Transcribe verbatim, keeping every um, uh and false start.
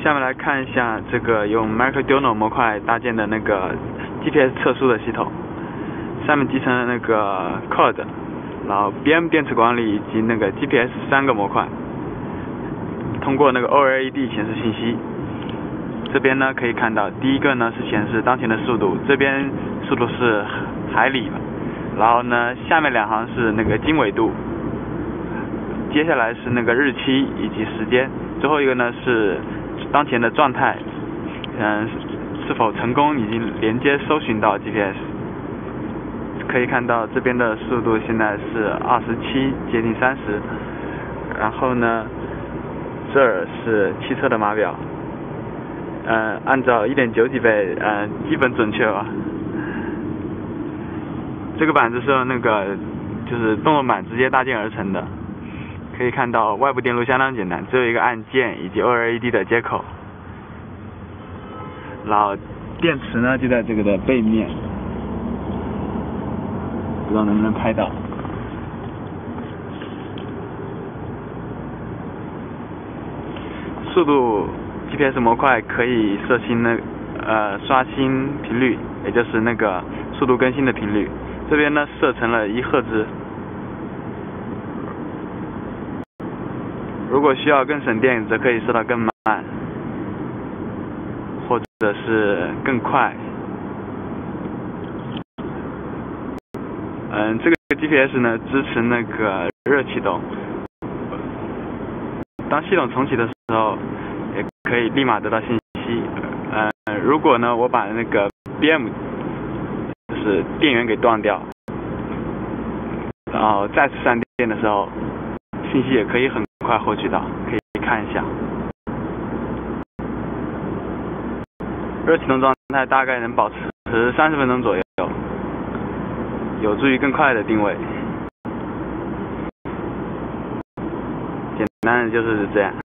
下面来看一下这个用 Arduino 模块搭建的那个 G P S 测速的系统，上面集成了那个 C O D， 然后 B M 电池管理以及那个 G P S 三个模块，通过那个 O L E D 显示信息。这边呢可以看到，第一个呢是显示当前的速度，这边速度是海里，然后呢下面两行是那个经纬度，接下来是那个日期以及时间，最后一个呢是当前的状态，嗯，是否成功已经连接搜寻到 G P S。可以看到这边的速度现在是二十七，接近三十，然后呢，这儿是汽车的码表，嗯，按照 一点九几倍，嗯，基本准确吧。这个板子是用那个就是动作板直接搭建而成的。可以看到外部电路相当简单，只有一个按键以及 O L E D 的接口，然后电池呢就在这个的背面，不知道能不能拍到。速度 G P S 模块可以设新那呃刷新频率，也就是那个速度更新的频率，这边呢设成了一赫兹。如果需要更省电，则可以设到更慢，或者是更快。嗯，这个 G P S 呢支持那个热启动，当系统重启的时候，也可以立马得到信息。嗯，如果呢我把那个 B M 就是电源给断掉，然后再次上电的时候，信息也可以很快获取到，可以看一下。热启动状态大概能保持三十分钟左右，有助于更快的定位。简单的就是这样。